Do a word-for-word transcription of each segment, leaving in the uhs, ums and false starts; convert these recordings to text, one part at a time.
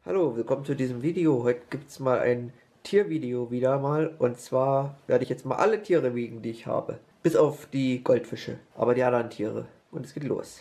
Hallo, willkommen zu diesem Video. Heute gibt es mal ein Tiervideo wieder mal. Und zwar werde ich jetzt mal alle Tiere wiegen, die ich habe. Bis auf die Goldfische, aber die anderen Tiere. Und es geht los.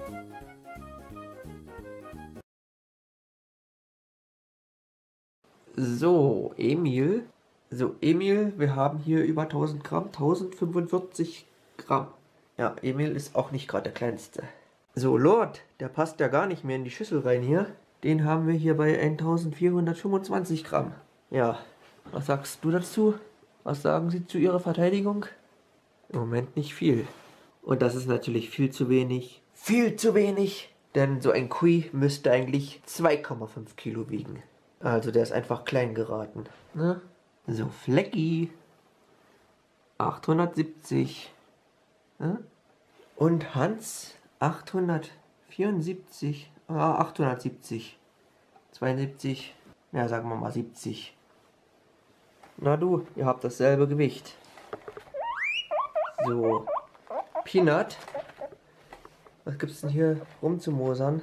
So, Emil. So, Emil, wir haben hier über tausend Gramm, tausendfünfundvierzig Gramm. Ja, Emil ist auch nicht gerade der kleinste. So, Lord, der passt ja gar nicht mehr in die Schüssel rein hier. Den haben wir hier bei eintausendvierhundertfünfundzwanzig Gramm. Ja, was sagst du dazu? Was sagen Sie zu Ihrer Verteidigung? Im Moment nicht viel. Und das ist natürlich viel zu wenig. Viel zu wenig! Denn so ein Kui müsste eigentlich zwei Komma fünf Kilo wiegen. Also der ist einfach klein geraten. Ne? So, Flecki. achthundertsiebzig. Ne? Und Hans. achthundertvierundsiebzig. Ah, achthundertsiebzig. zweiundsiebzig. Ja, sagen wir mal siebzig. Na du, ihr habt dasselbe Gewicht. So. Peanut. Was gibt's denn hier rumzumosern?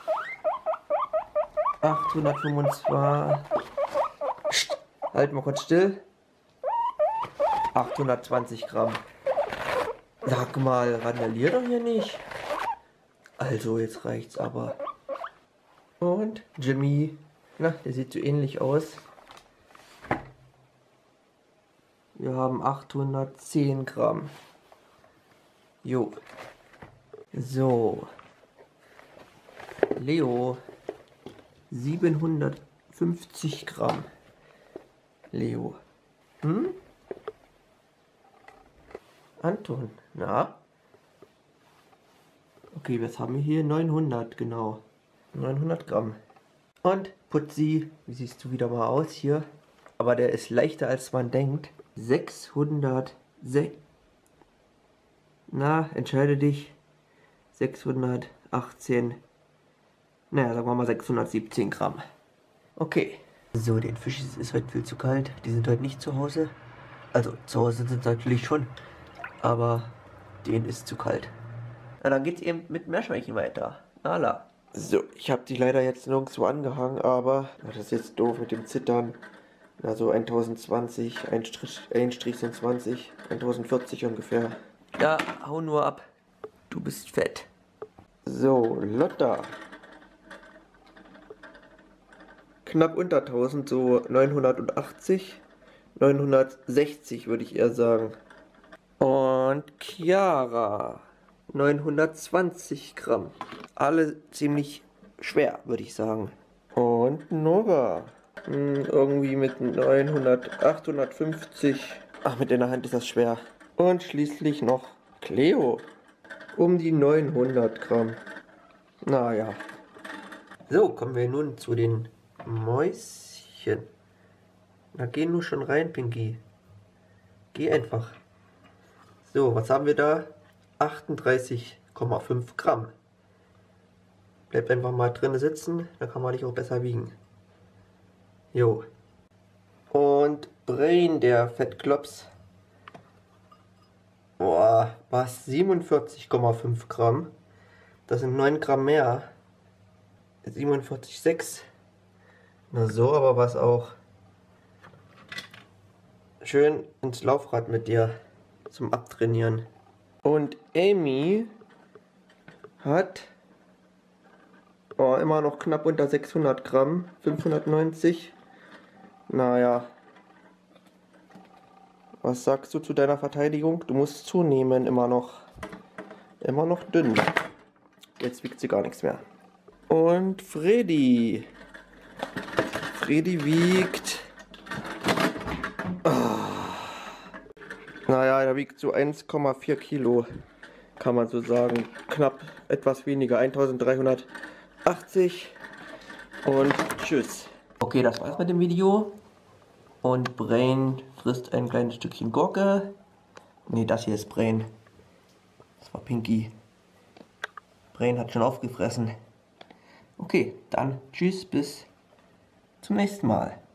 achthundertfünfundzwanzig. Psst, halt mal kurz still. achthundertzwanzig Gramm. Sag mal, randalier doch hier nicht. Also, jetzt reicht's aber. Und Jimmy. Na, der sieht so ähnlich aus. Wir haben achthundertzehn Gramm. Jo. So. Leo. siebenhundertfünfzig Gramm. Leo. Hm? Anton. Na? Okay, was haben wir hier? neunhundert, genau. neunhundert Gramm. Und Putzi, wie siehst du wieder mal aus hier? Aber der ist leichter als man denkt. sechshundert. Na, entscheide dich. sechshundertachtzehn. Naja, sagen wir mal sechshundertsiebzehn Gramm. Okay. So, den Fisch ist, ist heute viel zu kalt. Die sind heute nicht zu Hause. Also, zu Hause sind sie natürlich schon. Aber denen ist zu kalt. Na, dann geht's eben mit Meerschweinchen weiter. Nala. So, ich habe die leider jetzt nirgendwo angehangen, aber das ist jetzt doof mit dem Zittern. Also tausendzwanzig, ein Strich, ein Strich sind zwanzig, tausendvierzig ungefähr. Ja, hau nur ab. Du bist fett. So, Lotta. Knapp unter tausend, so neunhundertachtzig, neunhundertsechzig würde ich eher sagen. Und Chiara. neunhundertzwanzig Gramm. Alle ziemlich schwer, würde ich sagen. Und Nora. Hm, irgendwie mit neunhundert, achthundertfünfzig. Ach, mit in der Hand ist das schwer. Und schließlich noch Cleo. Um die neunhundert Gramm. Naja. So, kommen wir nun zu den Mäuschen. Na, geh nur schon rein, Pinky. Geh einfach. So, was haben wir da? achtunddreißig Komma fünf Gramm. Bleibt einfach mal drin sitzen, dann kann man dich auch besser wiegen. Jo. Und Brain, der Fettklops. Boah, was? siebenundvierzig Komma fünf Gramm. Das sind neun Gramm mehr. siebenundvierzig Komma sechs. Na so, aber was auch. Schön ins Laufrad mit dir zum Abtrainieren. Und Amy hat oh, immer noch knapp unter sechshundert Gramm, fünfhundertneunzig. Naja. Was sagst du zu deiner Verteidigung? Du musst zunehmen, immer noch. Immer noch dünn. Jetzt wiegt sie gar nichts mehr. Und Freddy. Freddy wiegt... Oh. Naja, er wiegt so eins Komma vier Kilo, kann man so sagen. Knapp etwas weniger, eintausenddreihundertachtzig. Und tschüss. Okay, das war's mit dem Video. Und Brain frisst ein kleines Stückchen Gurke. Ne, das hier ist Brain. Das war Pinky. Brain hat schon aufgefressen. Okay, dann tschüss, bis zum nächsten Mal.